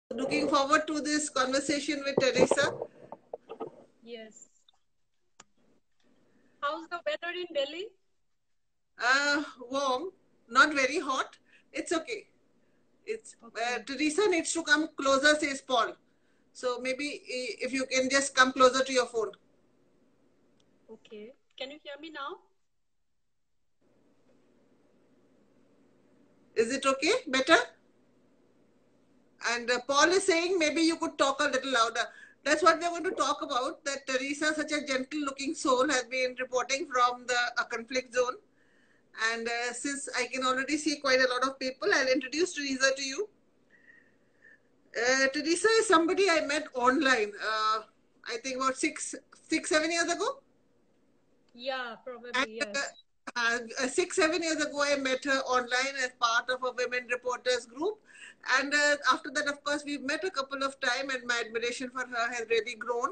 Looking forward to this conversation with Teresa. Yes. How's the weather in Delhi? Warm, not very hot. It's okay. It's Okay. Teresa needs to come closer, says Paul. So maybe if you can just come closer to your phone. Okay. Can you hear me now? Is it okay? Better? And Paul is saying maybe you could talk a little louder. That's what we're going to talk about. That Teresa, such a gentle-looking soul, has been reporting from the conflict zone. And since I can already see quite a lot of people, I'll introduce Teresa to you. Teresa is somebody I met online. I think about 7 years ago. Yeah, And probably, yes. 7 years ago, I met her online as part of a women reporters group. And after that, of course, we've met a couple of times, and my admiration for her has really grown.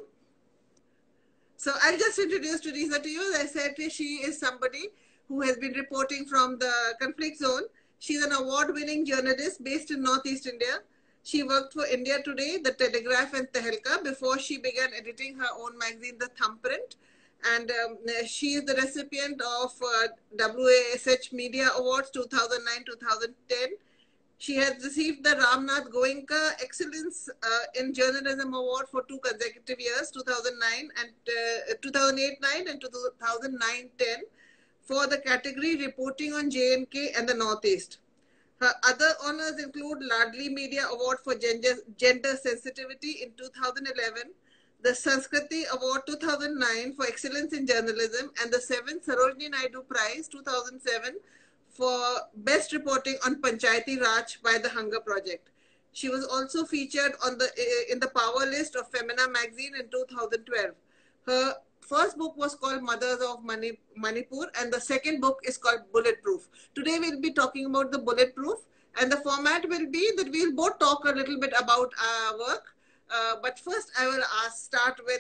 So I'll just introduce Teresa to you. As I said, she is somebody who has been reporting from the conflict zone. She's an award-winning journalist based in Northeast India. She worked for India Today, The Telegraph, and Tehelka before she began editing her own magazine, The Thumbprint. And she is the recipient of WASH Media Awards 2009-2010. She has received the Ramnath Goenka Excellence in Journalism Award for 2 consecutive years, 2009 and 2008-9 and 2009-10, for the category Reporting on J&K and the Northeast. Her other honors include Ladli Media Award for Gender Sensitivity in 2011, the Sanskriti Award 2009 for Excellence in Journalism, and the 7th Sarojini Naidu Prize 2007 for Best Reporting on Panchayati Raj by the Hunger Project. She was also featured on in the Power List of Femina magazine in 2012. Her first book was called Mothers of Manipur, and the second book is called Bulletproof. Today we'll be talking about the Bulletproof, and the format will be that we'll both talk a little bit about our work. But first, I will start with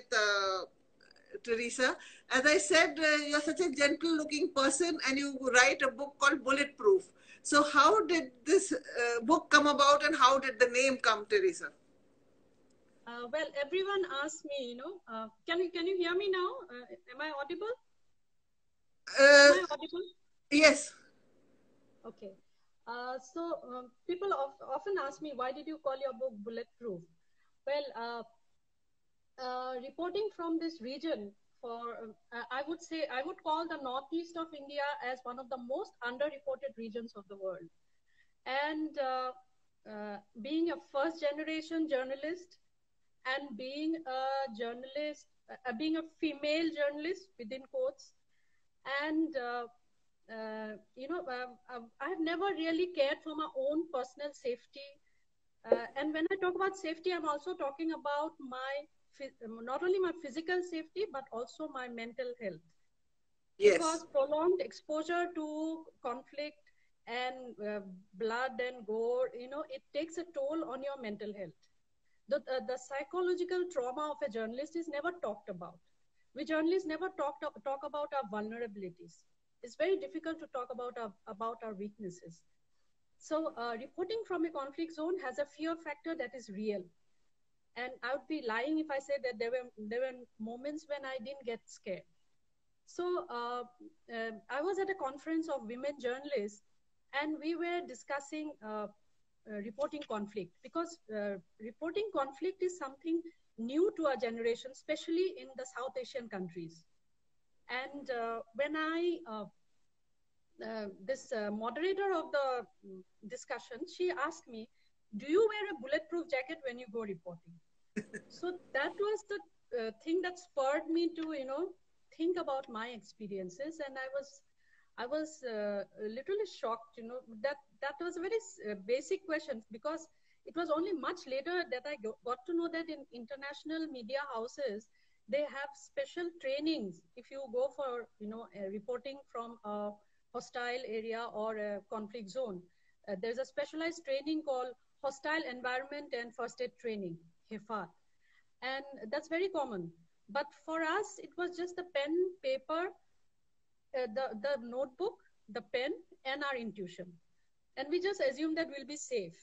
Teresa. As I said, you're such a gentle-looking person, and you write a book called Bulletproof. So, how did this book come about, and how did the name come, Teresa? Well, everyone asks me, can you hear me now? Am I audible? Am I audible? Yes. Okay. People often ask me, why did you call your book Bulletproof? Well, reporting from this region I would call the northeast of India as one of the most underreported regions of the world. And being a first generation journalist and being a journalist, being a female journalist within quotes, and I have never really cared for my own personal safety. And when I talk about safety, I'm also talking about not only my physical safety, but also my mental health. Yes. Because prolonged exposure to conflict and blood and gore, it takes a toll on your mental health. The psychological trauma of a journalist is never talked about. We journalists never talk about our vulnerabilities. It's very difficult to talk about our weaknesses. So reporting from a conflict zone has a fear factor that is real. And I would be lying if I said that there were moments when I didn't get scared. So I was at a conference of women journalists, and we were discussing reporting conflict, because reporting conflict is something new to our generation, especially in the South Asian countries. And when this moderator of the discussion, she asked me, do you wear a bulletproof jacket when you go reporting? So that was the thing that spurred me to, think about my experiences. And I was literally shocked, that was a very basic question, because it was only much later that I got to know that in international media houses, they have special trainings. If you go for, reporting from a hostile area or a conflict zone, there's a specialized training called Hostile Environment and First Aid Training, HIFAT. And that's very common. But for us, it was just the pen, paper, the notebook, the pen, and our intuition. And we just assumed that we'll be safe.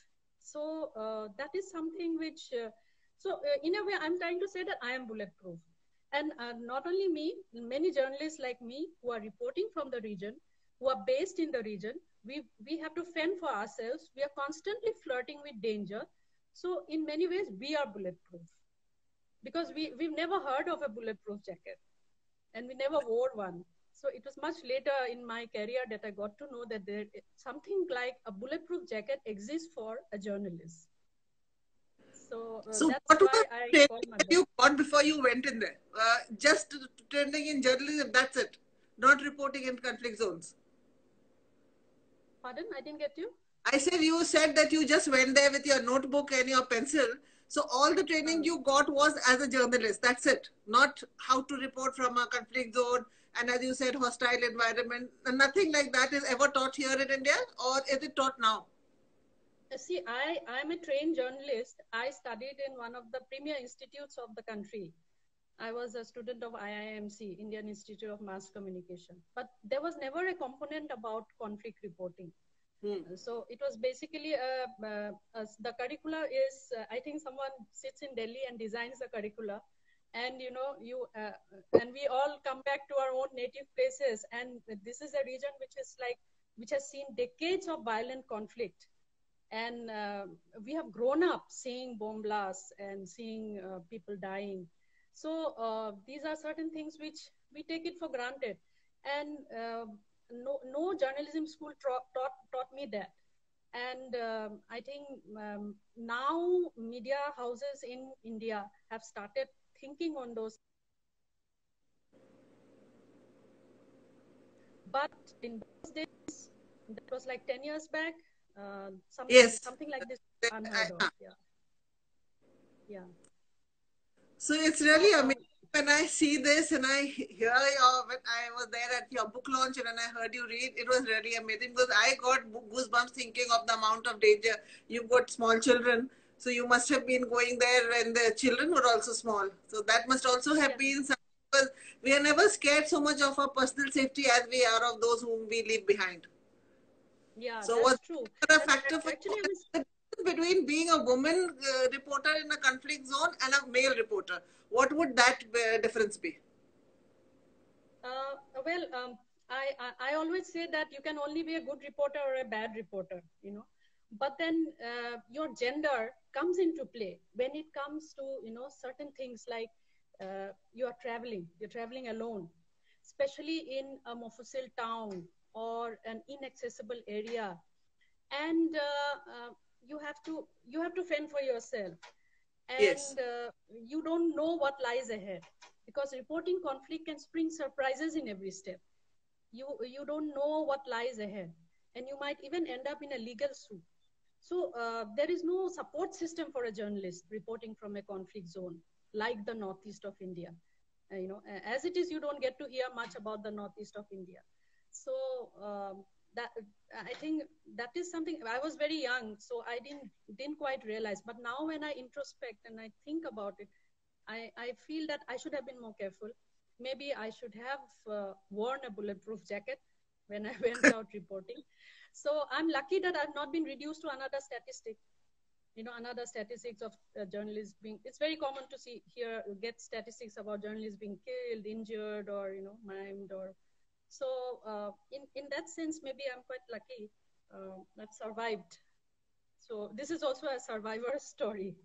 So that is something which, in a way, I'm trying to say that I am bulletproof. And not only me, many journalists like me who are reporting from the region, who are based in the region, we have to fend for ourselves. We are constantly flirting with danger. So in many ways, we are bulletproof because we've never heard of a bulletproof jacket and we never wore one. So it was much later in my career that I got to know that there something like a bulletproof jacket exists for a journalist. So So that's what why was I the call my training book. you got before you went in there? Just training in journalism, that's it. Not reporting in conflict zones. Pardon, I didn't get you. I said you said that you just went there with your notebook and your pencil. So all the training you got was as a journalist. That's it. Not how to report from a conflict zone and, as you said, hostile environment. Nothing like that is ever taught here in India, or is it taught now? See, I'm a trained journalist. I studied in one of the premier institutes of the country. I was a student of IIMC, Indian Institute of Mass Communication. But there was never a component about conflict reporting. So it was basically the curricula is, I think someone sits in Delhi and designs the curricula. And, and we all come back to our own native places. And this is a region which has seen decades of violent conflict. And we have grown up seeing bomb blasts and seeing people dying. So these are certain things which we take it for granted. And no journalism school taught me that. And I think now media houses in India have started thinking on those. But in those days, that was like 10 years back, Yes. something like this unheard of. Yeah. Yeah. So it's really amazing when I see this and I hear when I was there at your book launch and I heard you read, it was really amazing because I got goosebumps thinking of the amount of danger. You've got small children, so you must have been going there when the children were also small. So that must also have been something, because we are never scared so much of our personal safety as we are of those whom we leave behind. Yeah, so that's was true. there a factor for Actually, you? The difference between being a woman reporter in a conflict zone and a male reporter, what would that difference be? well, I always say that you can only be a good reporter or a bad reporter, but then your gender comes into play when it comes to, certain things like you're traveling alone, especially in a Mofussil town or an inaccessible area. And you have to fend for yourself, Yes. and you don't know what lies ahead, because reporting conflict can spring surprises in every step. You don't know what lies ahead, and you might even end up in a legal suit. So there is no support system for a journalist reporting from a conflict zone like the northeast of India. As it is, you don't get to hear much about the northeast of India. So that I think that is something. I was very young, so I didn't quite realize. But now when I introspect and I think about it, I feel that I should have been more careful. Maybe I should have worn a bulletproof jacket when I went out reporting. So I'm lucky that I've not been reduced to another statistic. Another statistics of journalists being. It's very common to get statistics about journalists being killed, injured, or maimed, or so. In that sense, maybe I'm quite lucky. I've survived. So this is also a survivor story.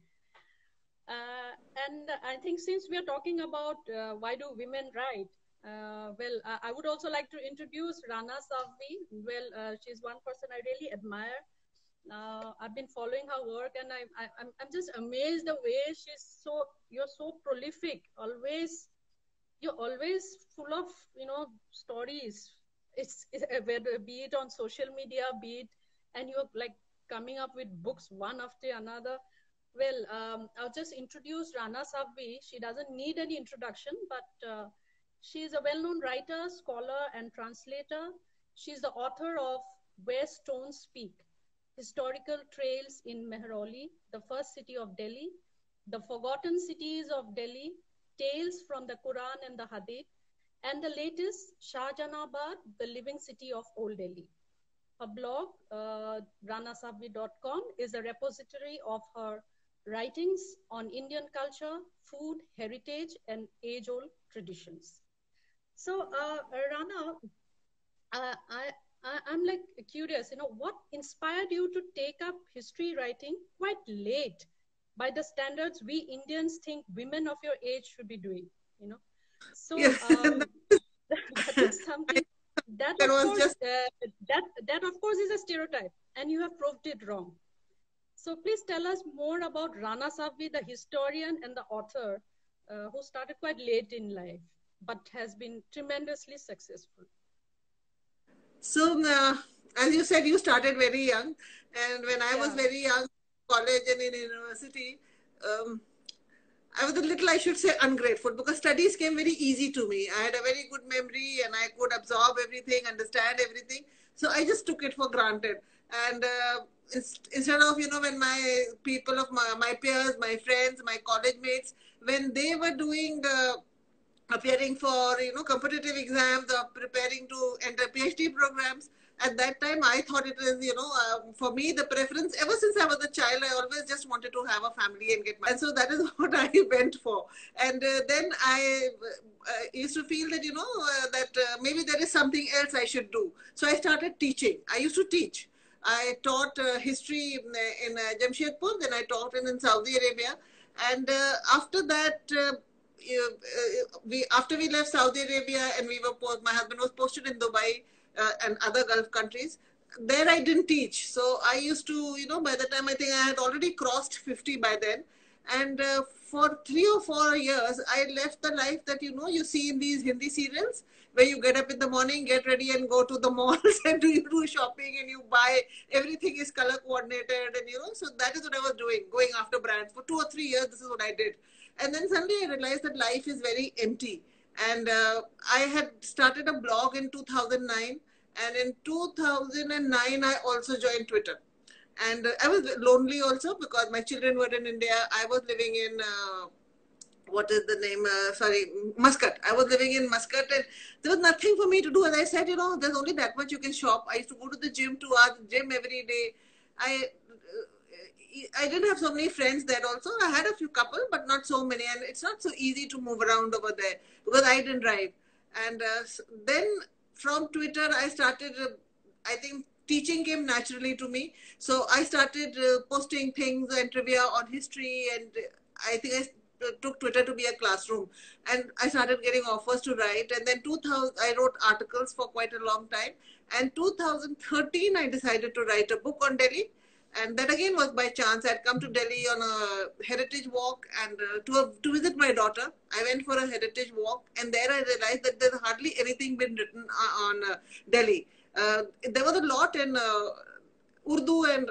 And I think since we are talking about why do women write, I would also like to introduce Rana Savvi. She's one person I really admire. I've been following her work, and I'm just amazed the way you're so prolific. You're always full of stories. It's be it on social media, be it, and you're like coming up with books one after another. Well, I'll just introduce Rana Savvi. She doesn't need any introduction, but she is a well-known writer, scholar, and translator. She's the author of Where Stones Speak, Historical Trails in Mehrauli, the first city of Delhi, The Forgotten Cities of Delhi, Tales from the Quran and the Hadith, and the latest, Shahjahanabad, the living city of Old Delhi. her blog, ranasavvi.com, is a repository of her writings on Indian culture, food, heritage, and age-old traditions. So, Rana, I'm like curious, what inspired you to take up history writing quite late by the standards we Indians think women of your age should be doing, So, Yeah. that is something that, There of was course, just that of course is a stereotype, and you have proved it wrong. So please tell us more about Rana Savvi, the historian and the author, who started quite late in life, but has been tremendously successful. so. As you said, you started very young, and when I was very young, college and in university, um, I was a little, I should say, ungrateful because studies came very easy to me. I had a very good memory and I could absorb everything, understand everything. So I just took it for granted. And instead of, when my people of my peers, my friends, my college mates, when they were doing appearing for competitive exams or preparing to enter PhD programs. At that time, I thought it was for me the preference. Ever since I was a child, I always just wanted to have a family and get married, and so that is what I went for. And then I used to feel that that maybe there is something else I should do. So I started teaching. I used to teach. I taught history in Jamshedpur, then I taught in Saudi Arabia, and after that. We after we left Saudi Arabia and my husband was posted in Dubai and other Gulf countries. There I didn't teach, so I used to by the time I think I had already crossed 50 by then, and for 3 or 4 years I left the life that you see in these Hindi serials where you get up in the morning, get ready, and go to the malls and do shopping and you buy everything is color coordinated and so that is what I was doing, going after brands for 2 or 3 years. This is what I did. And then suddenly I realized that life is very empty. And I had started a blog in 2009. And in 2009, I also joined Twitter. And I was lonely also because my children were in India. I was living in, what is the name? Muscat. I was living in Muscat and there was nothing for me to do. As I said, there's only that much you can shop. I used to go to the gym 2 hours, gym every day. I didn't have so many friends there also. I had a few couple, but not so many. And it's not so easy to move around over there because I didn't drive. And then from Twitter, I started, I think teaching came naturally to me. So I started posting things and trivia on history. And I think I took Twitter to be a classroom. And I started getting offers to write. And then 2000, I wrote articles for quite a long time. And 2013, I decided to write a book on Delhi. And that again was by chance. I'd come to Delhi on a heritage walk and to visit my daughter. I went for a heritage walk and there I realized that there's hardly anything been written on Delhi. There was a lot in Urdu and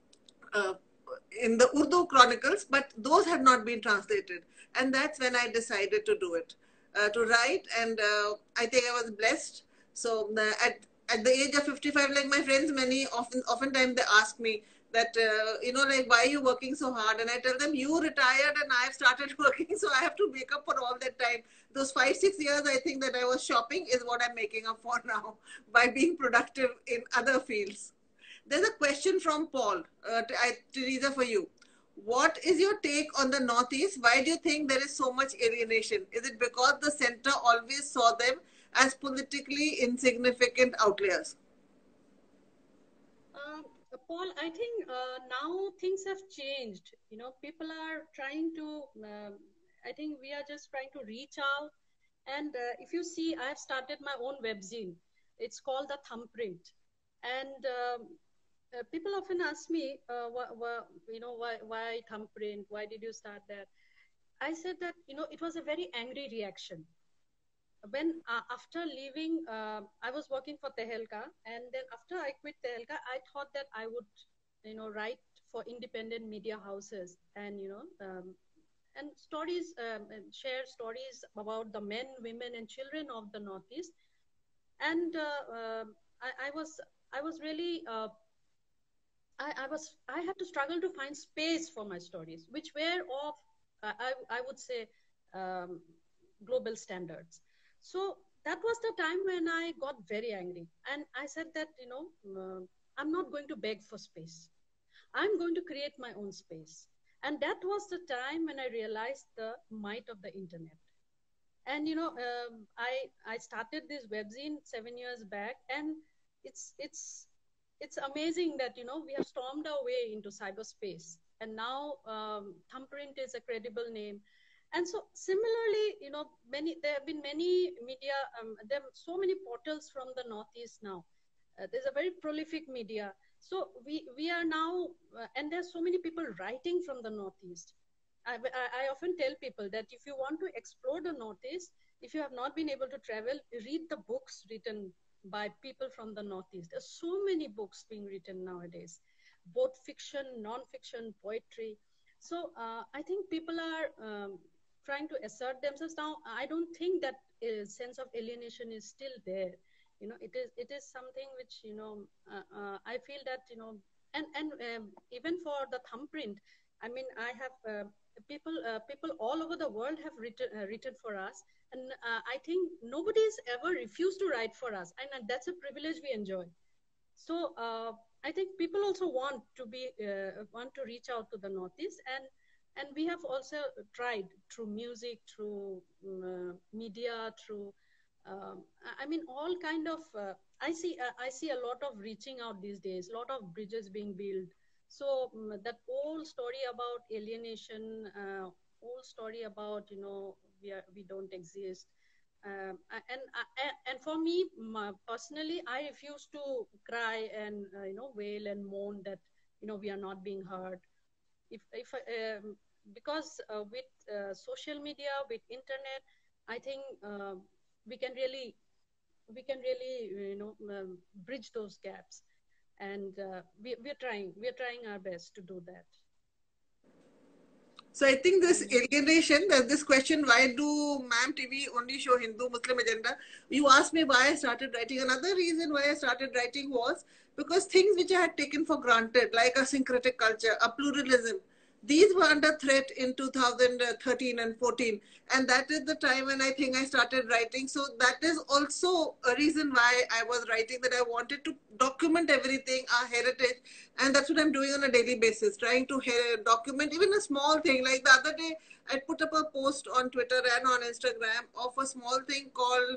in the Urdu chronicles, but those had not been translated. And that's when I decided to do it, to write. And I think I was blessed. So at the age of 55, like my friends, oftentimes they ask me that, like, why are you working so hard? And I tell them, you retired and I've started working, so I have to make up for all that time. Those 5-6 years, I think that I was shopping is what I'm making up for now by being productive in other fields. There's a question from Paul, Teresa, for you. What is your take on the Northeast? Why do you think there is so much alienation? Is it because the center always saw them as politically insignificant outliers? Paul, I think now things have changed. People are trying to, I think we are just trying to reach out. And if you see, I've started my own webzine. It's called The Thumbprint. And people often ask me, why Thumbprint? Why did you start that? I said that, it was a very angry reaction. When after leaving, I was working for Tehelka, and then after I quit Tehelka, I thought that I would, write for independent media houses and and stories, and share stories about the men, women, and children of the Northeast. And I was really. I had to struggle to find space for my stories, which were of I would say global standards. So that was the time when I got very angry. And I said that, I'm not going to beg for space. I'm going to create my own space. And that was the time when I realized the might of the internet. And I started this webzine 7 years back, and it's amazing that we have stormed our way into cyberspace, and now Thumbprint is a credible name. And so similarly, there have been many media. There are so many portals from the Northeast now. There's a very prolific media. So we are now, and there's so many people writing from the Northeast. I often tell people that if you want to explore the Northeast, if you have not been able to travel, read the books written by people from the Northeast. There's so many books being written nowadays, both fiction, non-fiction, poetry. So I think people are trying to assert themselves now. I don't think that sense of alienation is still there. It is something which I feel that and even for the Thumbprint, I mean, I have people all over the world have written for us, and I think nobody's ever refused to write for us, and that's a privilege we enjoy. So I think people also want to reach out to the Northeast, and we have also tried through music, through media, through I mean all kind of I see a lot of reaching out these days, a lot of bridges being built. So that whole story about alienation, whole story about we don't exist, and for me personally, I refuse to cry and wail and moan that we are not being heard. If Because with social media, with internet, I think we can really bridge those gaps, and we're trying our best to do that. So I think this alienation, this question, why do Ma'am TV only show Hindu Muslim agenda? You asked me why I started writing. Another reason why I started writing was because things which I had taken for granted, like a syncretic culture, a pluralism, these were under threat in 2013 and 14. And that is the time when I think I started writing. So that is also a reason why I was writing, that I wanted to document everything, our heritage. And that's what I'm doing on a daily basis, trying to document even a small thing. Like the other day, I put up a post on Twitter and on Instagram of a small thing called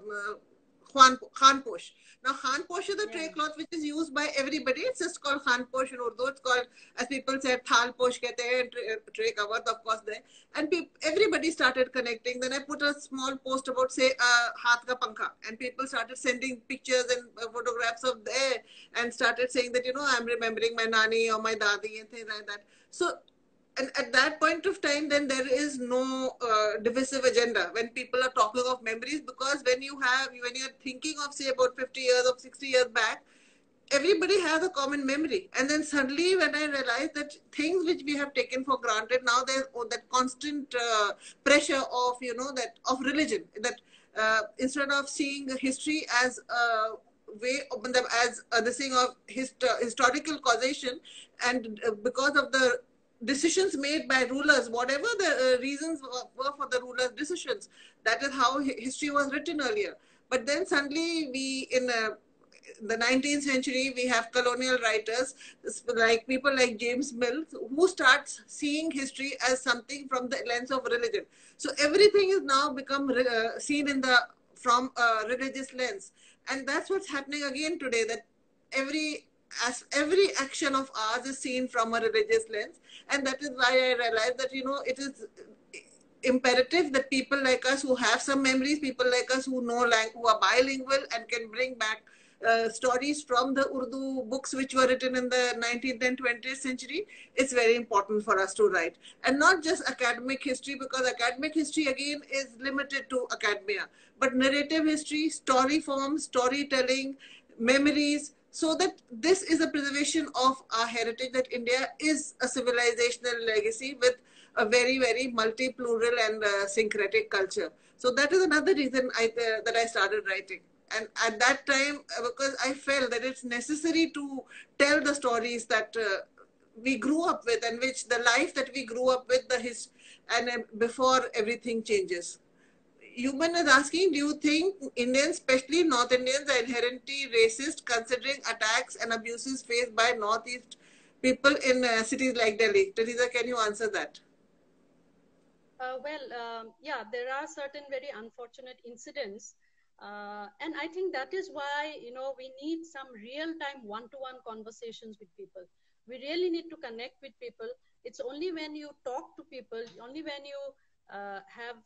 Khanposh. Now, Khanposh is a tray cloth which is used by everybody. It's just called Khanposh in Urdu. It's called, as people say, Thalposh kehte hain, tray cover, of course, there. And everybody started connecting. Then I put a small post about, say, Haath ka Pankha. And people started sending pictures and photographs of there and started saying that, I'm remembering my nani or my dadi and things like that. So, and at that point of time, then there is no divisive agenda when people are talking of memories, because when you're thinking of, say, about 50 years or 60 years back, everybody has a common memory. And then suddenly when I realized that things which we have taken for granted, now there's that constant pressure of, of religion, that instead of seeing history as a way of as the thing of historical causation, and because of the decisions made by rulers, whatever the reasons were for the rulers' decisions, that is how history was written earlier. But then suddenly in the 19th century, we have colonial writers, like people like James Mills, who starts seeing history as something from the lens of religion. So everything is now become seen from a religious lens. And that's what's happening again today, that every action of ours is seen from a religious lens. And that is why I realized that, it is imperative that people like us who have some memories, people like us who who are bilingual and can bring back stories from the Urdu books which were written in the 19th and 20th century, it's very important for us to write. And not just academic history, because academic history again is limited to academia, but narrative history, story forms, storytelling, memories, so that this is a preservation of our heritage, that India is a civilizational legacy with a very, very multi-plural and syncretic culture. So that is another reason that I started writing. And at that time, because I felt that it's necessary to tell the stories that we grew up with, and which the life that we grew up with, and before everything changes. Human is asking, do you think Indians, especially North Indians, are inherently racist considering attacks and abuses faced by Northeast people in cities like Delhi? Teresa, can you answer that? Yeah, there are certain very unfortunate incidents. And I think that is why, we need some real-time one-to-one conversations with people. We really need to connect with people. It's only when you talk to people, only when you have,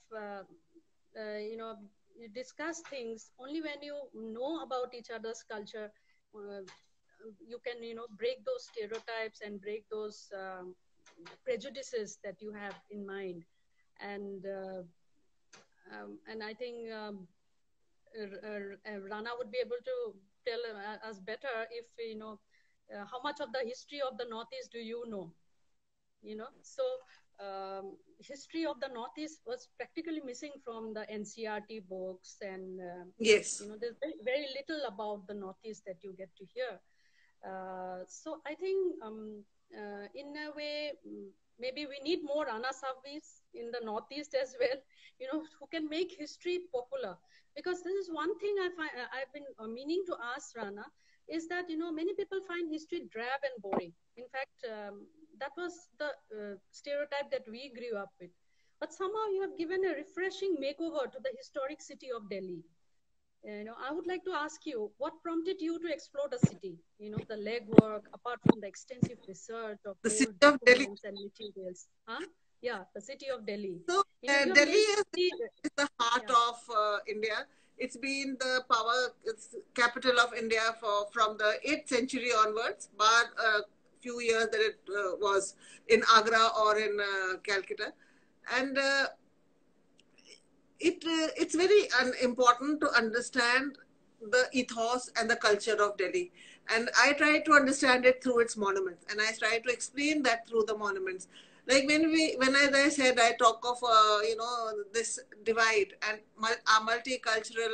you discuss things, only when you know about each other's culture, uh, you can, break those stereotypes and break those prejudices that you have in mind. And I think Rana would be able to tell us better if how much of the history of the Northeast do you know? So history of the Northeast was practically missing from the NCRT books, and Yes. there's very, very little about the Northeast that you get to hear. So I think in a way, maybe we need more Rana Savvis in the Northeast as well, who can make history popular. Because this is one thing I've been meaning to ask Rana, is that, many people find history drab and boring. In fact, that was the stereotype that we grew up with. But somehow you have given a refreshing makeover to the historic city of Delhi. I would like to ask you, what prompted you to explore the city? The legwork, apart from the extensive research of The city old of Delhi. documents and materials. Huh? Yeah, the city of Delhi. So, You have Delhi mentioned is the heart yeah. of India. It's been the capital of India from the 8th century onwards, bar a few years that it was in Agra or in Calcutta. And it's very important to understand the ethos and the culture of Delhi. And I try to understand it through its monuments, and I try to explain that through the monuments. Like when as I said, I talk of this divide and our multicultural.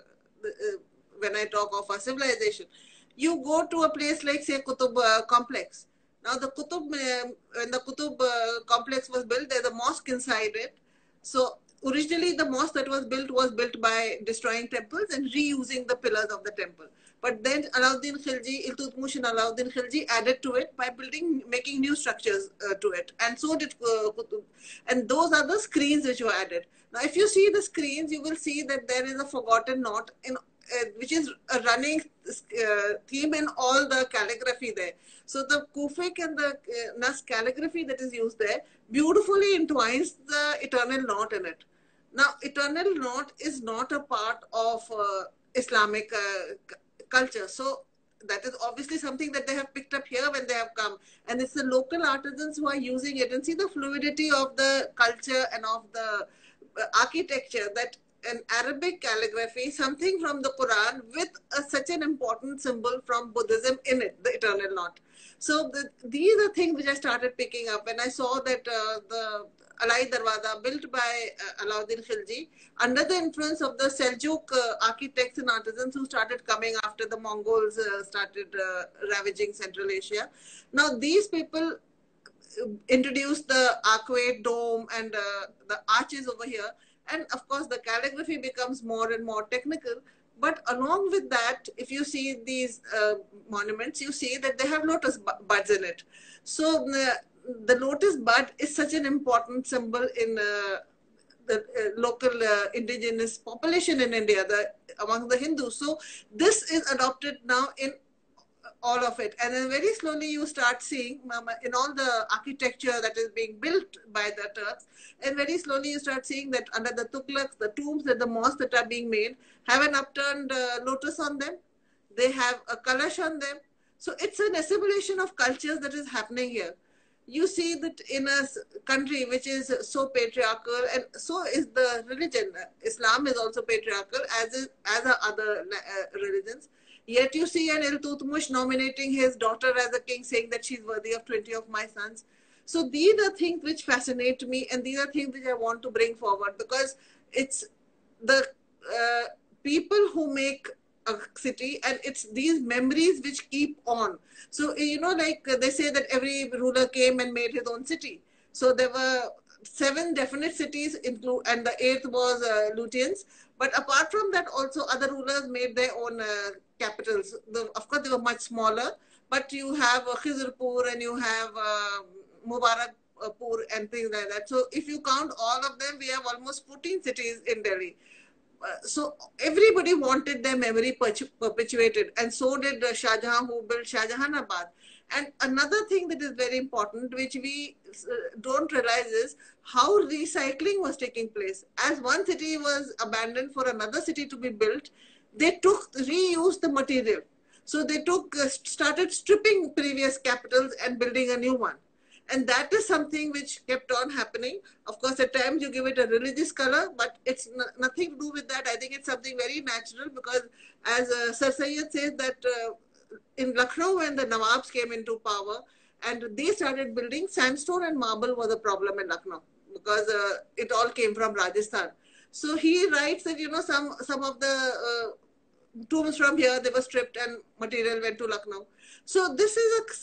When I talk of our civilization, you go to a place like say Qutub complex. Now the Qutub, when the Qutub complex was built, there's a mosque inside it. So originally the mosque that was built by destroying temples and reusing the pillars of the temple. But then Alauddin Khilji, Iltutmish and Alauddin Khilji added to it by making new structures to it. And so did Qutub. And those are the screens which were added. Now, if you see the screens, you will see that there is a forgotten knot which is a running theme in all the calligraphy there. So the Kufic and the Nas calligraphy that is used there beautifully entwines the eternal knot in it. Now, eternal knot is not a part of Islamic culture. So that is obviously something that they have picked up here when they have come. And it's the local artisans who are using it. And see the fluidity of the culture and of the architecture, that an Arabic calligraphy, something from the Quran with such an important symbol from Buddhism in it, the eternal knot. So these are things which I started picking up when I saw that the Alai Darwaza built by Alauddin Khilji under the influence of the Seljuk architects and artisans who started coming after the Mongols started ravaging Central Asia. Now these people introduced the arcuate dome and the arches over here. And of course, the calligraphy becomes more and more technical. But along with that, if you see these monuments, you see that they have lotus buds in it. So the lotus bud is such an important symbol in the local indigenous population in India, among the Hindus. So this is adopted now in all of it. And then very slowly you start seeing in all the architecture that is being built by the Turks, and very slowly you start seeing that under the Tughlaqs, the tombs and the mosques that are being made have an upturned lotus on them. They have a kalash on them. So it's an assimilation of cultures that is happening here. You see that in a country which is so patriarchal, and so is the religion. Islam is also patriarchal, as are other religions. Yet you see an Iltutmish nominating his daughter as a king, saying that she's worthy of 20 of my sons. So these are things which fascinate me, and these are things which I want to bring forward, because it's the people who make a city, and it's these memories which keep on. So, like they say that every ruler came and made his own city. So there were 7 definite cities include, and the 8th was Luthians. But apart from that, also other rulers made their own capitals. Of course, they were much smaller, but you have Khizrpur and you have Mubarakpur and things like that. So if you count all of them, we have almost 14 cities in Delhi. So everybody wanted their memory perpetuated, and so did Shah Jahan, who built Shah Jahanabad. And another thing that is very important, which we don't realize, is how recycling was taking place. As one city was abandoned for another city to be built, they reused the material. So they started stripping previous capitals and building a new one. And that is something which kept on happening. Of course, at times you give it a religious color, but it's nothing to do with that. I think it's something very natural, because as Sir Syed says that in Lucknow, when the Nawabs came into power and they started building, sandstone and marble was a problem in Lucknow, because it all came from Rajasthan. So he writes that, some of the tombs from here, they were stripped and material went to Lucknow. So this is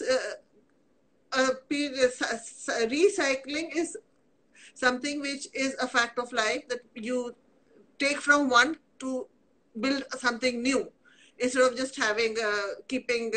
recycling is something which is a fact of life, that you take from one to build something new, instead of just having keeping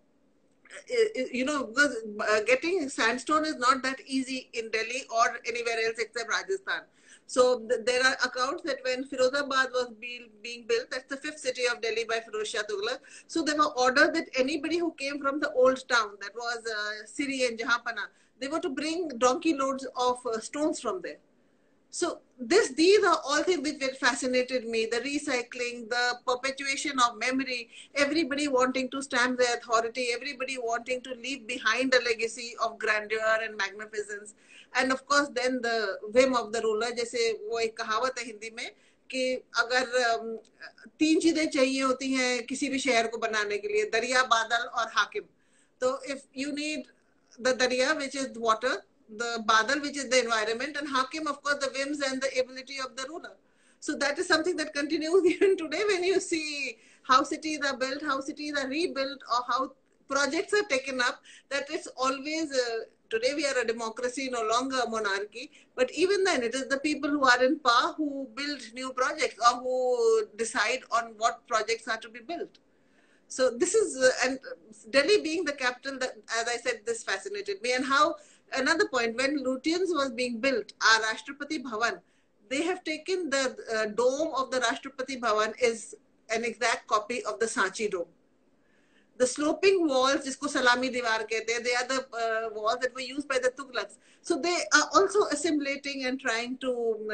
because getting sandstone is not that easy in Delhi or anywhere else except Rajasthan. So there are accounts that when Firozabad was being built, that's the 5th city of Delhi by Firoz Shah Tughlaq. So there were orders that anybody who came from the old town, that was Siri and Jahanpana, they were to bring donkey loads of stones from there. So these are all things which fascinated me: the recycling, the perpetuation of memory, everybody wanting to stamp their authority, everybody wanting to leave behind a legacy of grandeur and magnificence. And of course, then the whim of the ruler. जैसे वो एक कहावत है हिंदी में कि अगर 3 चीजें चाहिए होती हैं किसी भी शहर को बनाने के लिए, दरिया, बादल और हाकिम. So if you need the dariya, which is water, the badal, which is the environment, and hakim, of course, the whims and the ability of the ruler. So that is something that continues even today when you see how cities are built, how cities are rebuilt, or how projects are taken up, that it's always, today we are a democracy, no longer a monarchy, but even then it is the people who are in power who build new projects or who decide on what projects are to be built. So this is, and Delhi being the capital, that, as I said, this fascinated me. And how, another point, when Luthians was being built, our Rashtrapati Bhavan, they have taken the dome of the Rashtrapati Bhavan is an exact copy of the Sanchi dome. The sloping walls, jisko Salami Diwar kehte hain, they are the walls that were used by the Tughlaqs. So they are also assimilating and trying to,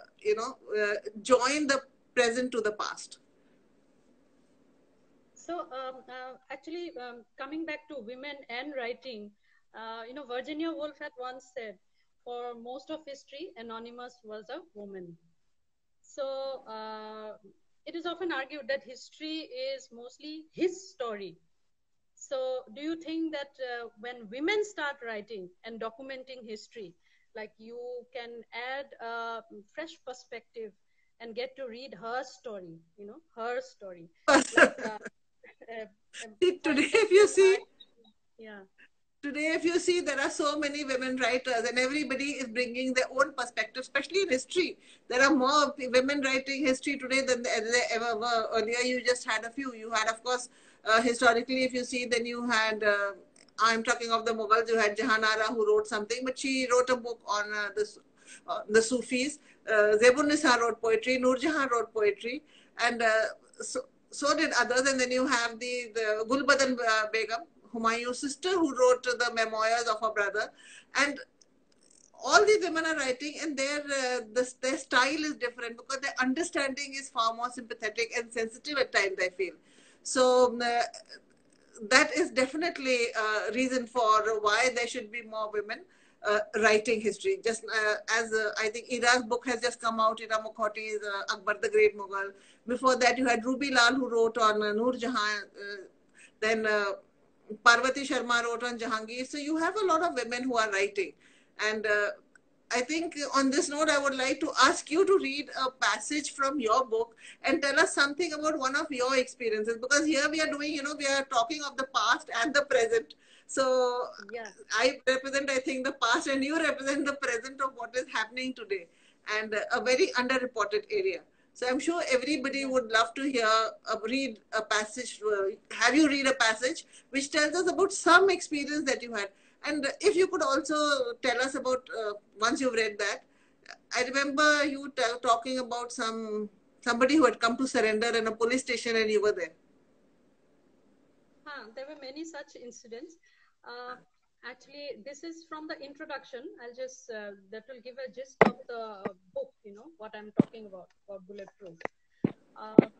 join the present to the past. So actually, coming back to women and writing, Virginia Woolf had once said, for most of history, Anonymous was a woman. So it is often argued that history is mostly his story. So do you think that when women start writing and documenting history, like you can add a fresh perspective and get to read her story, her story. Like, today, if you see, yeah. Today, if you see, there are so many women writers and everybody is bringing their own perspective, especially in history. There are more women writing history today than there ever were. Earlier, you just had a few. You had, of course, historically, if you see, then you had, I'm talking of the Mughals, you had Jahanara who wrote something, but she wrote a book on the Sufis. Zebun Nisa wrote poetry, Noor Jahan wrote poetry, and so did others. And then you have the Gulbadan Begum, Humayun's sister, who wrote the memoirs of her brother. And all these women are writing, and their style is different because their understanding is far more sympathetic and sensitive at times, I feel. So that is definitely a reason for why there should be more women writing history. Just as I think Ira's book has just come out, Ira Mukhotti's Akbar the Great Mughal. Before that, you had Ruby Lal, who wrote on Noor Jahan. Then Parvati Sharma wrote on Jahangir. So you have a lot of women who are writing. And I think on this note, I would like to ask you to read a passage from your book and tell us something about one of your experiences. Because here we are doing, we are talking of the past and the present. So Yeah. I represent, I think, the past, and you represent the present of what is happening today, and a very underreported area. So I'm sure everybody Yeah. would love to hear, read a passage, have you read a passage which tells us about some experience that you had. And if you could also tell us about, once you've read that, I remember you talking about somebody who had come to surrender in a police station and you were there. There were many such incidents. Uh, Actually, this is from the introduction. I'll just, that will give a gist of the book, what I'm talking about Bulletproof. Uh,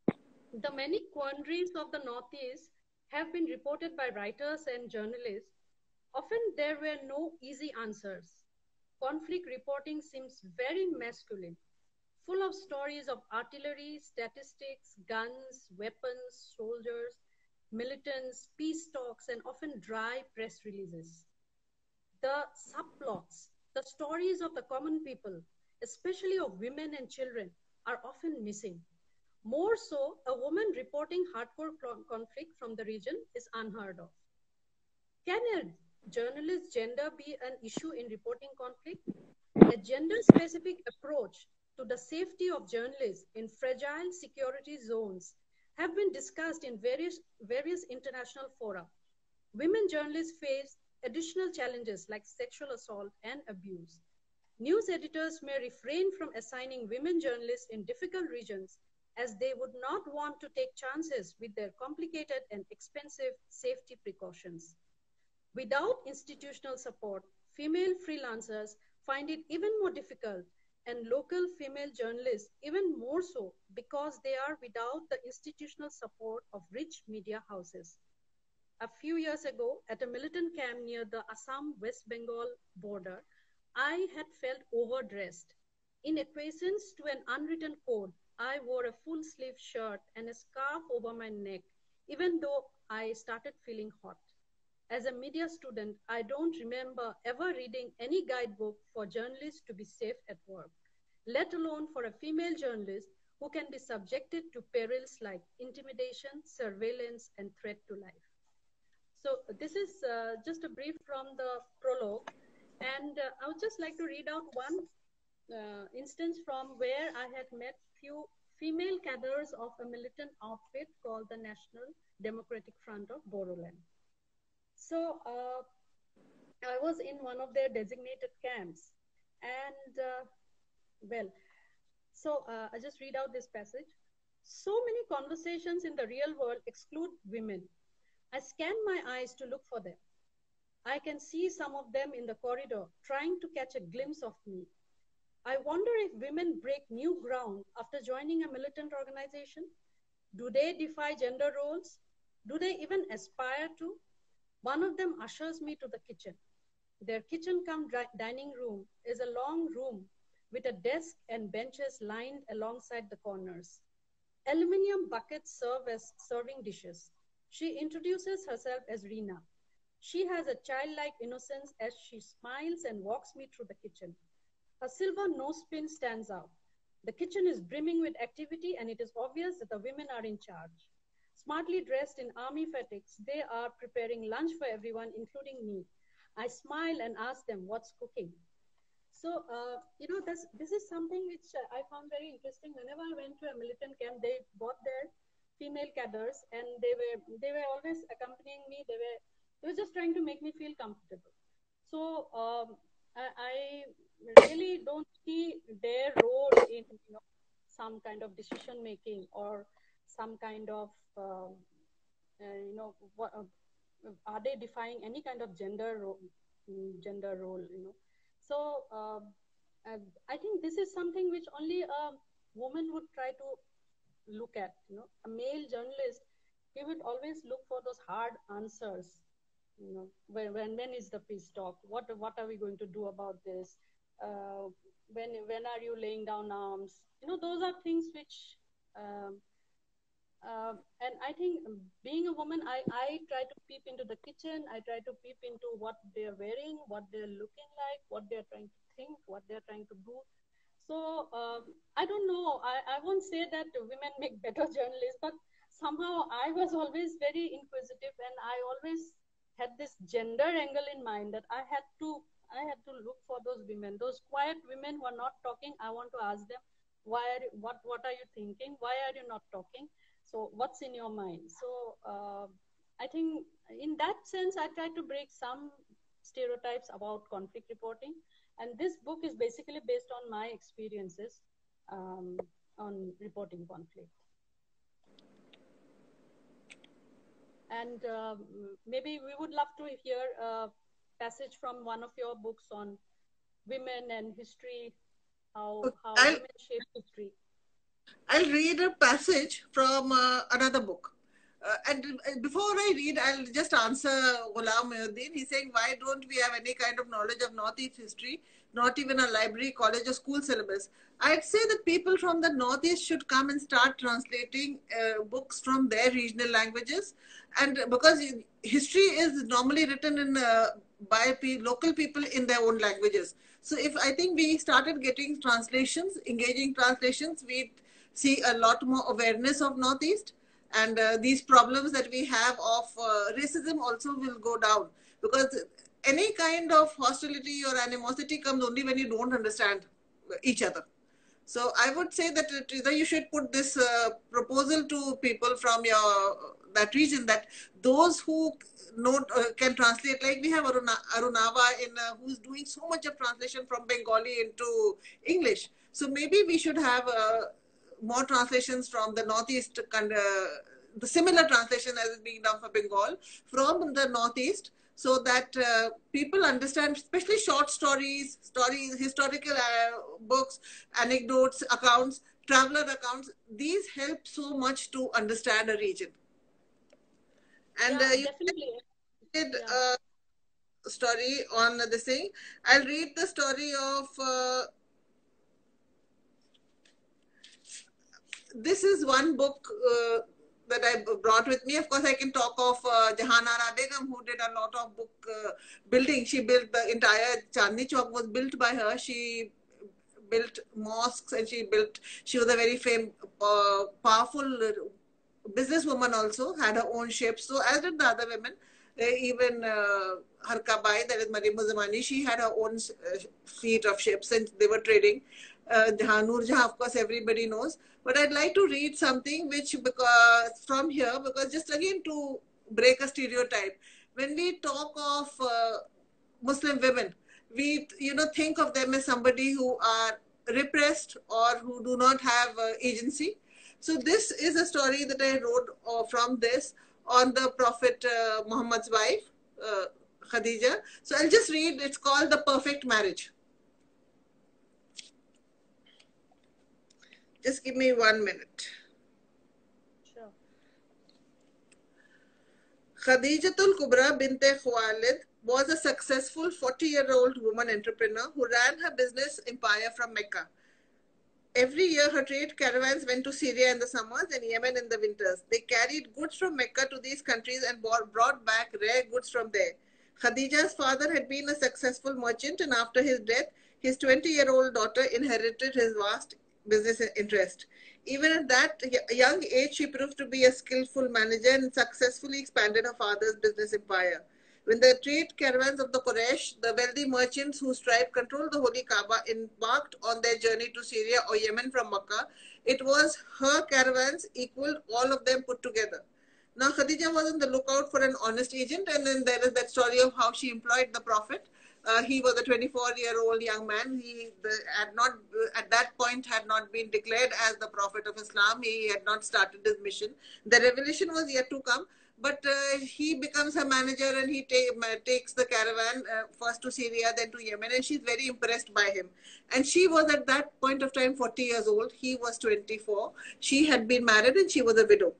the many quandaries of the Northeast have been reported by writers and journalists. Often there were no easy answers. Conflict reporting seems very masculine, full of stories of artillery, statistics, guns, weapons, soldiers, militants, peace talks, and often dry press releases. The subplots, the stories of the common people, especially of women and children, are often missing. More so, a woman reporting hardcore conflict from the region is unheard of. Can a journalist's gender be an issue in reporting conflict? A gender-specific approach to the safety of journalists in fragile security zones have been discussed in various international fora. Women journalists face additional challenges like sexual assault and abuse. News editors may refrain from assigning women journalists in difficult regions as they would not want to take chances with their complicated and expensive safety precautions. Without institutional support, female freelancers find it even more difficult, and local female journalists even more so because they are without the institutional support of rich media houses. A few years ago, at a militant camp near the Assam West Bengal border, I had felt overdressed. In acquiescence to an unwritten code, I wore a full sleeve shirt and a scarf over my neck, even though I started feeling hot. As a media student, I don't remember ever reading any guidebook for journalists to be safe at work, let alone for a female journalist who can be subjected to perils like intimidation, surveillance, and threat to life. So this is just a brief from the prologue. And I would just like to read out one instance from where I had met few female cadres of a militant outfit called the National Democratic Front of Bodoland. So I was in one of their designated camps, and well, so I just read out this passage. So many conversations in the real world exclude women. I scan my eyes to look for them. I can see some of them in the corridor trying to catch a glimpse of me. I wonder if women break new ground after joining a militant organization. Do they defy gender roles? Do they even aspire to? One of them ushers me to the kitchen. Their kitchen cum dining room is a long room with a desk and benches lined alongside the corners. Aluminium buckets serve as serving dishes. She introduces herself as Rina. She has a childlike innocence as she smiles and walks me through the kitchen. Her silver nosepin stands out. The kitchen is brimming with activity, and it is obvious that the women are in charge. Smartly dressed in army fatigues, they are preparing lunch for everyone, including me. I smile and ask them what's cooking. So, this is something which I found very interesting. Whenever I went to a militant camp, they brought their female cadres, and they were always accompanying me. They were just trying to make me feel comfortable. So, I really don't see their role in some kind of decision making or some kind of what are they defying any kind of gender role, so I think this is something which only a woman would try to look at. A male journalist, he would always look for those hard answers. When is the peace talk? What are we going to do about this? uh, when are you laying down arms? Those are things which um, and I think, being a woman, I try to peep into the kitchen. I try to peep into what they're wearing, what they're looking like, what they're trying to think, what they're trying to do. So I don't know. I won't say that women make better journalists, but somehow I was always very inquisitive, and I always had this gender angle in mind, that I had to look for those women, those quiet women who are not talking. I want to ask them, what are you thinking? Why are you not talking? So what's in your mind? So I think in that sense, I try to break some stereotypes about conflict reporting. And this book is basically based on my experiences on reporting conflict. And maybe we would love to hear a passage from one of your books on women and history, how women shape history. I'll read a passage from another book. And before I read, I'll just answer Ghulam Muhyiddin. He's saying, why don't we have any kind of knowledge of Northeast history, not even a library, college, or school syllabus? I'd say that people from the Northeast should come and start translating books from their regional languages. And because history is normally written in by local people in their own languages. So if I think we started getting translations, engaging translations, we'd see a lot more awareness of Northeast, and these problems that we have of racism also will go down, because any kind of hostility or animosity comes only when you don't understand each other. So I would say that either you should put this proposal to people from that region, that those who can translate, like we have Arunava who's doing so much of translation from Bengali into English. So maybe we should have more translations from the Northeast, the similar translation as is being done for Bengal from the Northeast, so that people understand, especially short stories, historical books, anecdotes, accounts, traveler accounts. These help so much to understand a region. And you did a story on this thing. I'll read the story of this is one book that I brought with me. Of course, I can talk of Jahanara Begum, who did a lot of book building. She built the entire Chandni Chowk was built by her. She built mosques, and she was a very powerful businesswoman also, had her own ships. So as did the other women. Even Harka Bai, that is Mariam Zamani, she had her own fleet of ships, and they were trading. Noor Jahan, of course, everybody knows. But I'd like to read something from here, because just again to break a stereotype. When we talk of Muslim women, we think of them as somebody who are repressed or who do not have agency. So this is a story that I wrote from this on the Prophet Muhammad's wife, Khadija. So I'll just read. It's called The Perfect Marriage. Just give me 1 minute. Sure. Khadijatul Kubra binte Khuwailid was a successful 40-year-old woman entrepreneur who ran her business empire from Mecca. Every year, her trade caravans went to Syria in the summers and Yemen in the winters. They carried goods from Mecca to these countries and brought back rare goods from there. Khadija's father had been a successful merchant, and after his death, his 20-year-old daughter inherited his vast business interest. Even at that young age, she proved to be a skillful manager and successfully expanded her father's business empire. When the trade caravans of the Quraysh, the wealthy merchants whose tribe controlled the Holy Kaaba, embarked on their journey to Syria or Yemen from Makkah, it was her caravans equaled all of them put together. Now, Khadija was on the lookout for an honest agent, and then there is that story of how she employed the Prophet. He was a 24-year-old young man. He had not, at that point, had not been declared as the Prophet of Islam. He had not started his mission. The revelation was yet to come. But he becomes her manager, and he takes the caravan first to Syria, then to Yemen, and she's very impressed by him. And she was at that point of time 40 years old. He was 24. She had been married, and she was a widow.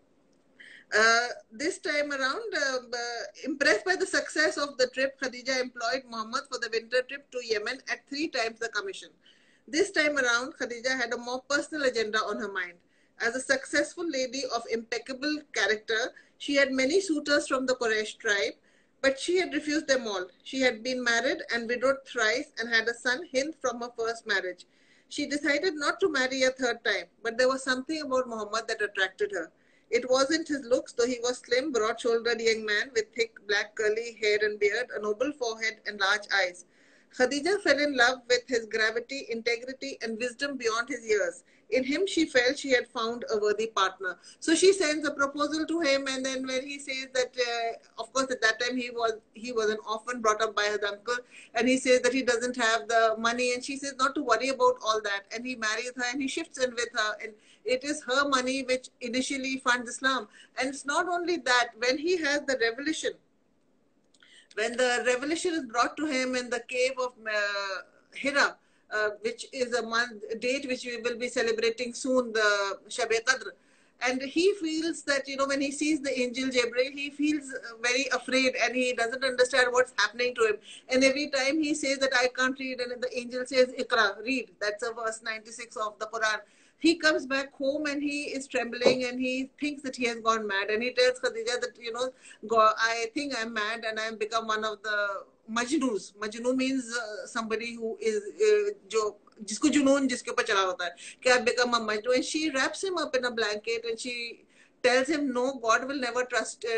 This time around, impressed by the success of the trip, Khadija employed Muhammad for the winter trip to Yemen at 3 times the commission. This time around, Khadija had a more personal agenda on her mind. As a successful lady of impeccable character, she had many suitors from the Quraysh tribe, but she had refused them all. She had been married and widowed thrice and had a son, Hind, from her first marriage. She decided not to marry a third time, but there was something about Muhammad that attracted her. It wasn't his looks, though he was slim, broad-shouldered young man with thick black curly hair and beard, a noble forehead and large eyes. Khadija fell in love with his gravity, integrity, and wisdom beyond his years. In him, she felt she had found a worthy partner. So she sends a proposal to him, and then when he says that, of course, at that time he was an orphan brought up by his uncle, and he says that he doesn't have the money, and she says not to worry about all that, and he marries her and he shifts in with her, and it is her money which initially funds Islam. And it's not only that, when he has the revelation, when the revelation is brought to him in the cave of Hira, which is a date which we will be celebrating soon, the Shab Qadr. And he feels that, when he sees the angel Gabriel, he feels very afraid and he doesn't understand what's happening to him. And every time he says that I can't read, and the angel says, Iqra, read. That's a verse 96 of the Quran. He comes back home and he is trembling and he thinks that he has gone mad. And he tells Khadija that, I think I'm mad and I've become one of the Majnoos. Majnoo means somebody who is, जिसको जुनून जिसके ऊपर चला होता है कि I've become a Majnoo. And she wraps him up in a blanket and she tells him, no, God will never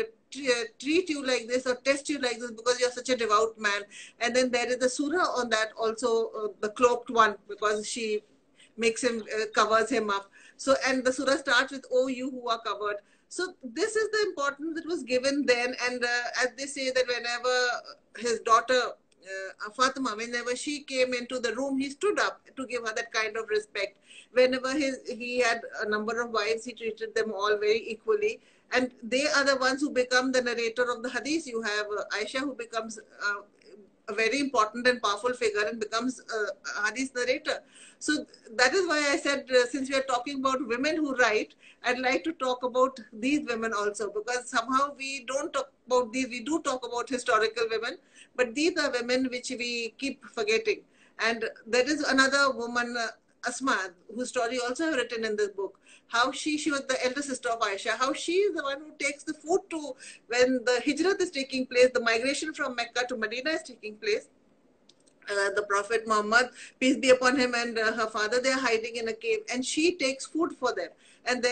treat you like this or test you like this because you're such a devout man. And then there is the surah on that also, the cloaked one, because she makes him, covers him up. So, and the surah starts with, oh, you who are covered. So this is the importance that was given then. And as they say that whenever his daughter, Fatima, whenever she came into the room, he stood up to give her that kind of respect. Whenever he had a number of wives, he treated them all very equally. And they are the ones who become the narrator of the hadith. You have Aisha, who becomes a very important and powerful figure and becomes a hadith narrator. So that is why I said, since we are talking about women who write, I'd like to talk about these women also, because somehow we don't talk about these. We do talk about historical women, but these are women which we keep forgetting. And there is another woman, Asma, whose story also I've written in this book. How she was the elder sister of Aisha, how she is the one who takes the food to, when the hijrat is taking place, the migration from Mecca to Medina is taking place. The Prophet Muhammad, peace be upon him, and her father, they are hiding in a cave, and she takes food for them. And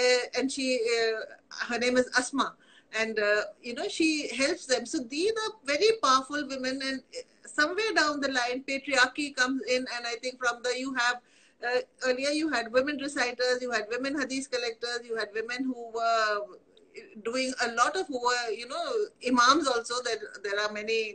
her name is Asma, and she helps them. So these are very powerful women, and somewhere down the line, patriarchy comes in, and I think from you have. Earlier you had women reciters, you had women hadith collectors, you had women who were doing a lot of, who were, imams also. There are many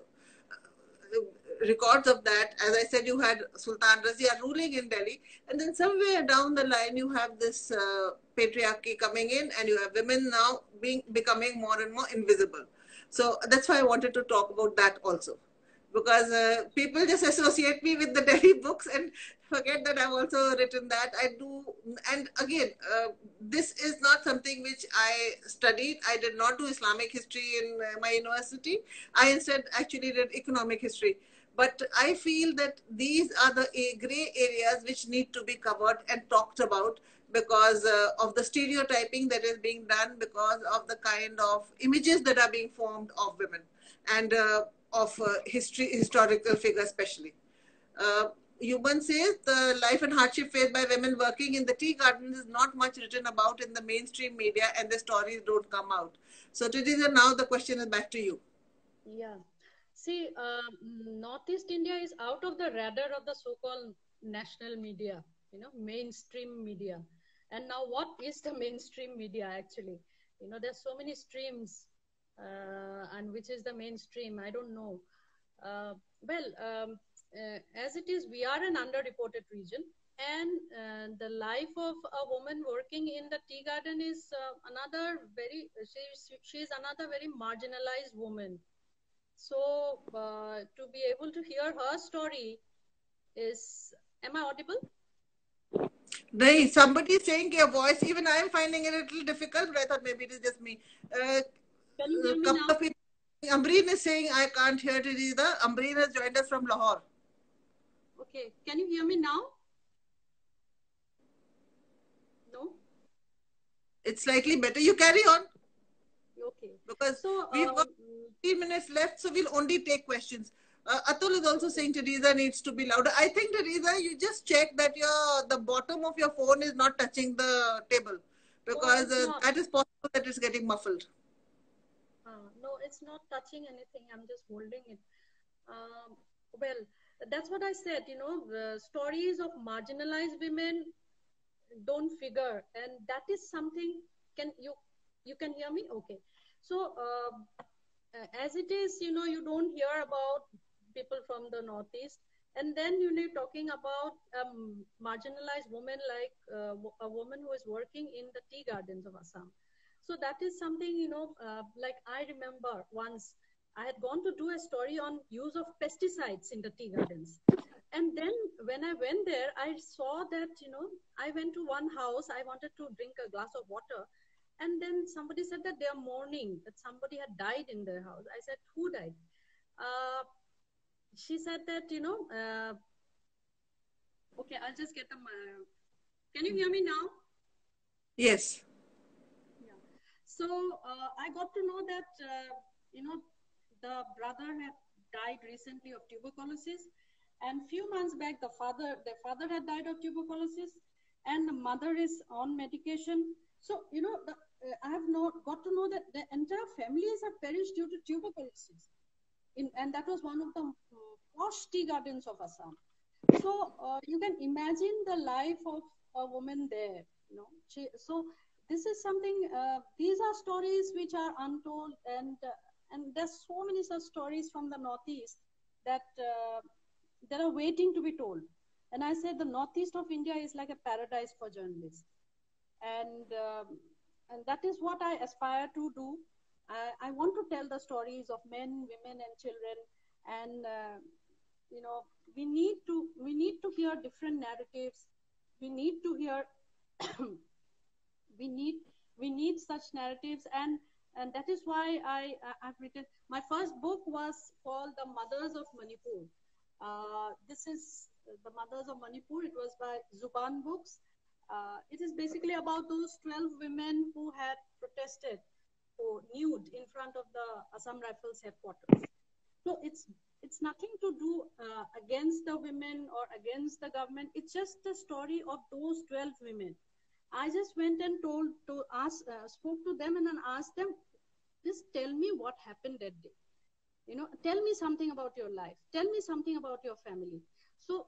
records of that. As I said, you had Sultan Razia ruling in Delhi, and then somewhere down the line you have this patriarchy coming in, and you have women now becoming more and more invisible. So that's why I wanted to talk about that also, because people just associate me with the Delhi books and forget that I've also written that. I do. And again, this is not something which I studied. I did not do Islamic history in my university. I instead actually did economic history. But I feel that these are the gray areas which need to be covered and talked about, because of the stereotyping that is being done, because of the kind of images that are being formed of women, and of historical figures especially. Human says the life and hardship faced by women working in the tea gardens is not much written about in the mainstream media, and the stories don't come out. So Teresa, now the question is back to you. Yeah. See, Northeast India is out of the radar of the so-called national media, mainstream media. And now what is the mainstream media actually? There's so many streams, and which is the mainstream? I don't know. As it is, we are an underreported region, and the life of a woman working in the tea garden is she's another very marginalized woman. So to be able to hear her story is, am I audible? No, somebody is saying your voice, even I am finding it a little difficult, but I thought maybe it is just me. Can you hear me now? Ambreen is saying I can't hear it either. Ambreen has joined us from Lahore. Okay, can you hear me now? No? It's slightly better. You carry on. Okay. Because we've got 3 minutes left, so we'll only take questions. Atul is also saying Teresa needs to be louder. I think, Teresa, you just check that the bottom of your phone is not touching the table. No, because it's not. that is possible that it's getting muffled. No, it's not touching anything. I'm just holding it. Well, that's what I said. The stories of marginalized women don't figure, and that is something. Can you can hear me? Okay. So as it is, you don't hear about people from the Northeast, and then you're talking about marginalized women like a woman who is working in the tea gardens of Assam. So that is something, like I remember once I had gone to do a story on use of pesticides in the tea gardens. And then when I went there, I saw that, I went to one house, I wanted to drink a glass of water. And then somebody said that they are mourning, that somebody had died in their house. I said, who died? Uh, she said that, okay, I'll just get them. Can you hear me now? Yes. Yeah. So I got to know that, the brother had died recently of tuberculosis. And few months back, their father had died of tuberculosis, and the mother is on medication. So, I have got to know that the entire families have perished due to tuberculosis. And that was one of the posh tea gardens of Assam. So you can imagine the life of a woman there. So this is something. These are stories which are untold, and there's so many such stories from the Northeast that are waiting to be told. And I said the Northeast of India is like a paradise for journalists, and and that is what I aspire to do. I want to tell the stories of men, women, and children, and we need to hear different narratives. We need to hear we need we need such narratives, and that is why I've written my first book was called The Mothers of Manipur. This is The Mothers of Manipur. It was by Zuban Books. It is basically about those 12 women who had protested for nude in front of the Assam Rifles headquarters. So it's nothing to do against the women or against the government. It's just the story of those 12 women. I just went and spoke to them and then asked them, just tell me what happened that day. Tell me something about your life. Tell me something about your family. So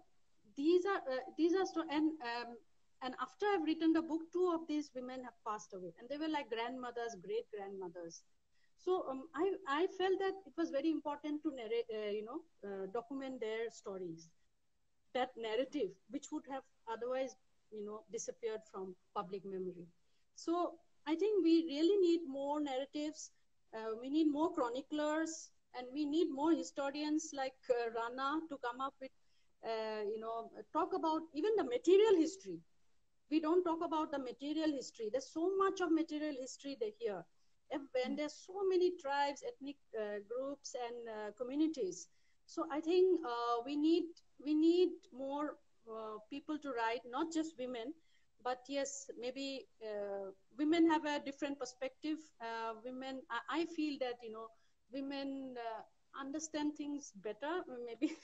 and after I've written the book, two of these women have passed away, and they were like grandmothers, great grandmothers. So I felt that it was very important to narrate, document their stories, that narrative, which would have otherwise, disappeared from public memory. So I think we really need more narratives. We need more chroniclers, and we need more historians like Rana to come up with, talk about even the material history. We don't talk about the material history. There's so much of material history here. And there's so many tribes, ethnic groups, and communities. So I think we need more people to write, not just women, but yes, maybe women have a different perspective. Women, I feel that women understand things better. Maybe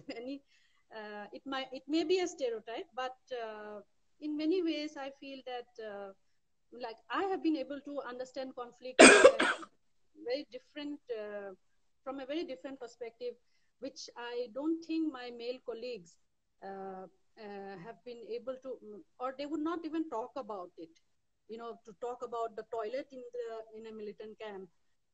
it may be a stereotype, but in many ways, I feel that like I have been able to understand conflict very different from a very different perspective, which I don't think my male colleagues have been able to, or they would not even talk about it. To talk about the toilet in a militant camp.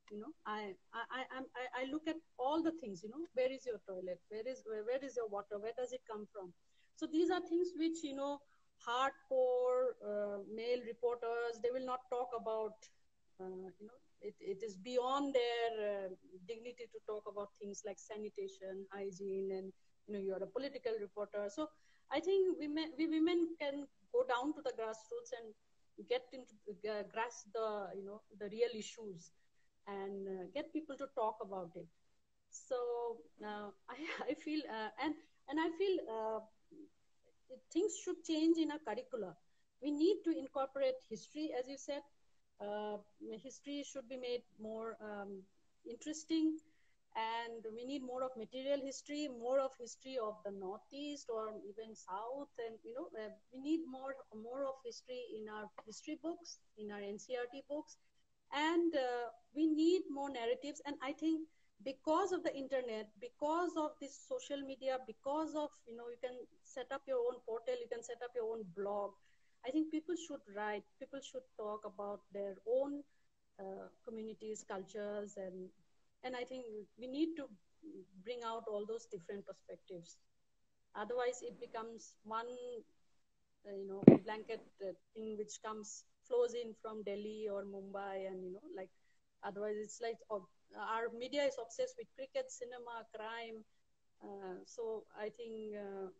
I look at all the things. Where is your toilet? Where is your water? Where does it come from? So these are things which hardcore male reporters, they will not talk about. It is beyond their dignity to talk about things like sanitation, hygiene, and you're a political reporter. So I think we women can go down to the grassroots and get into grasp the real issues, and get people to talk about it. So I feel and I feel things should change in our curricula. We need to incorporate history, as you said. History should be made more interesting. And we need more of material history, more of history of the Northeast or even South, and we need more of history in our history books, in our NCERT books, and we need more narratives. And I think because of the internet, because of this social media, because of you can set up your own portal, you can set up your own blog. I think people should write, people should talk about their own communities, cultures, and I think we need to bring out all those different perspectives. Otherwise, it becomes one, blanket thing which flows in from Delhi or Mumbai, and like otherwise it's like our media is obsessed with cricket, cinema, crime. So I think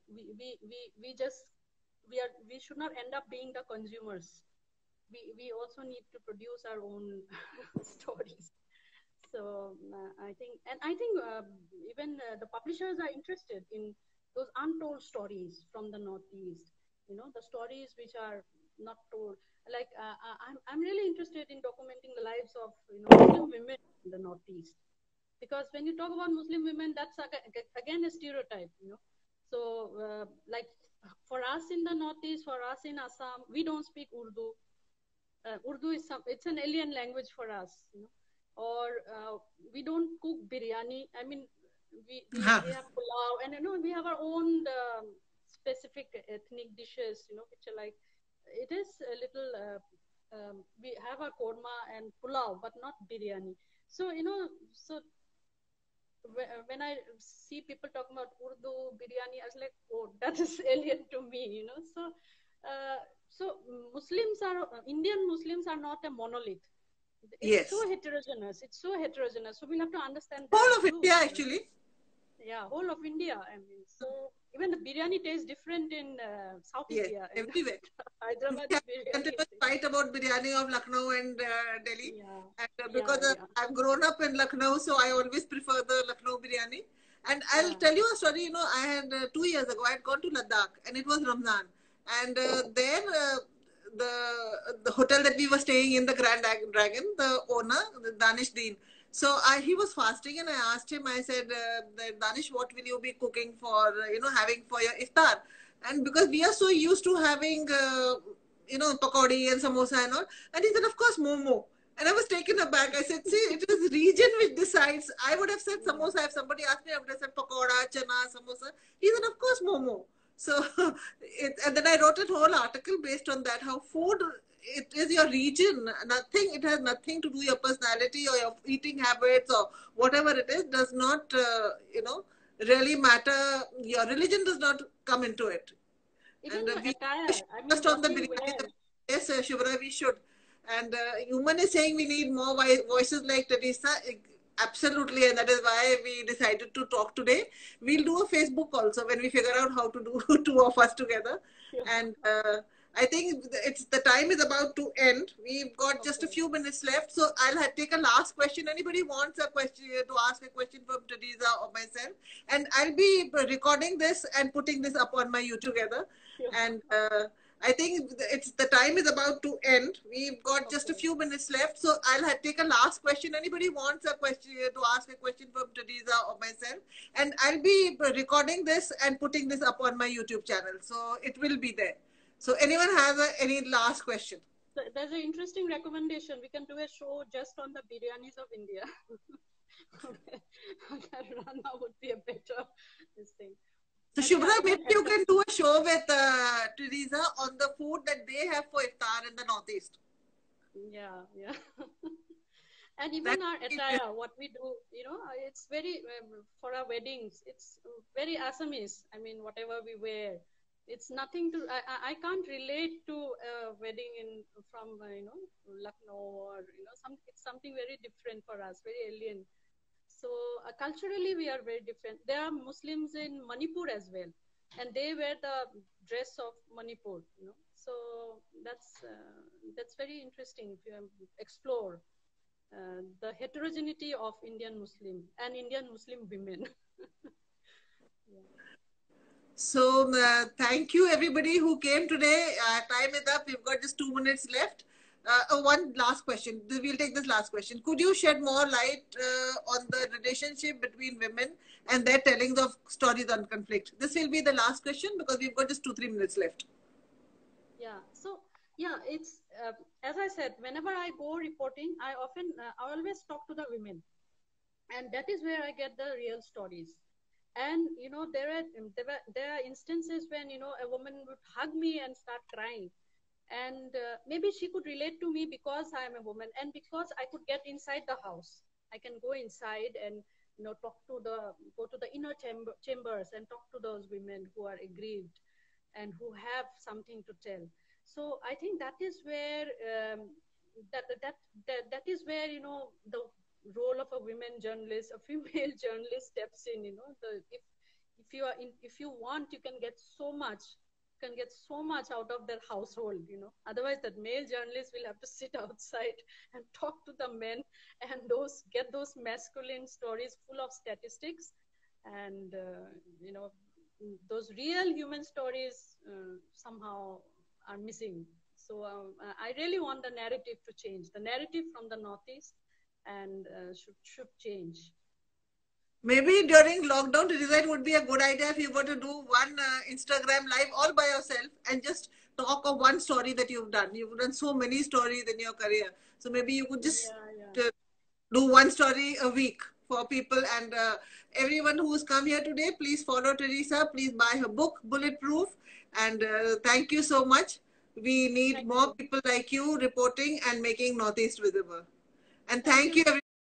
we should not end up being the consumers. We also need to produce our own stories. So I think even the publishers are interested in those untold stories from the Northeast. The stories which are not told. Like I'm really interested in documenting the lives of Muslim women in the Northeast, because when you talk about Muslim women, that's again a stereotype. So like for us in the Northeast, for us in Assam, we don't speak Urdu. Urdu it's an alien language for us, or we don't cook biryani. I mean, we have pulao, and we have our own specific ethnic dishes, which are like, it is a little. We have our korma and pulao, but not biryani. So when I see people talking about Urdu biryani, I was like, oh, that is alien to me, So Indian Muslims are not a monolith. It's so heterogeneous. It's so heterogeneous. So we'll have to understand that whole of too. India, actually. Yeah, whole of India. I mean, so even the biryani tastes different in South India. Everywhere. Hyderabad biryani. Fight about biryani of Lucknow and Delhi. Yeah. And because I've grown up in Lucknow, so I always prefer the Lucknow biryani. And I'll tell you a story. I had 2 years ago, I had gone to Ladakh, and it was Ramzan. And there, the hotel that we were staying in, the Grand Dragon, the owner, the Danish Dean. So he was fasting, and I asked him, I said, Danish, what will you be cooking for, having for your iftar? And because we are so used to having, pakodi and samosa and all. And he said, of course, momo. And I was taken aback. I said, see, it is region which decides. I would have said samosa. If somebody asked me, I would have said pakoda, chana, samosa. He said, of course, momo. So, and then I wrote a whole article based on that, how food, it is your region. It has nothing to do with your personality or your eating habits or whatever it is, does not, really matter. Your religion does not come into it. Even And the attire. I mean, just on the what we biryani. wear. Yes, Shubhra, we should. And Human is saying we need more voices like Teresa. Absolutely, and that is why we decided to talk today. We'll do a Facebook also when we figure out how to do two of us together. Yeah. And I think the time is about to end. We've got just a few minutes left, so I'll take a last question. Anybody wants a question to ask a question from Teresa or myself, and I'll be recording this and putting this up on my YouTube together. Yeah. And I think the time is about to end. We've got just a few minutes left, so I'll take a last question. Anybody wants a question to ask a question from Teresa or myself, and I'll be recording this and putting this up on my YouTube channel, so it will be there. So anyone has any last question? There's an interesting recommendation. We can do a show just on the biryanis of India. Rana would be a better thing. So Shubhra, maybe you can do a show with Teresa on the food that they have for iftar in the Northeast. Yeah. And even our attire, what we do, it's very, for our weddings, it's very Assamese. I mean, whatever we wear, it's nothing to, I can't relate to a wedding from Lucknow, or, it's something very different for us, very alien. So culturally, we are very different. There are Muslims in Manipur as well, and they wear the dress of Manipur. So that's very interesting if you explore the heterogeneity of Indian Muslim and Indian Muslim women. Yeah. So thank you everybody who came today. Time is up. We've got just 2 minutes left. One last question. We'll take this last question. Could you shed more light on the relationship between women and their tellings of stories on conflict? This will be the last question because we've got just 2-3 minutes left. Yeah. So yeah, it's as I said, whenever I go reporting, I always talk to the women, and that is where I get the real stories. And there are instances when a woman would hug me and start crying, and maybe she could relate to me because I am a woman, and because I could get inside the house. I can go inside and go to the inner chambers and talk to those women who are aggrieved and who have something to tell. So I think that is where that is where the role of a women journalist, a female journalist steps in. If you want, you can get so much out of their household. Otherwise that male journalist will have to sit outside and talk to the men and get those masculine stories full of statistics, and those real human stories somehow are missing. So I really want the narrative to change. The narrative from the Northeast and should change. Maybe during lockdown, Teresa, it would be a good idea if you were to do one Instagram live all by yourself and just talk of one story that you've done. You've done so many stories in your career. So maybe you could just do one story a week for people. And everyone who's come here today, please follow Teresa. Please buy her book, Bulletproof. And thank you so much. We need more people like you reporting and making Northeast visible. And thank you everyone.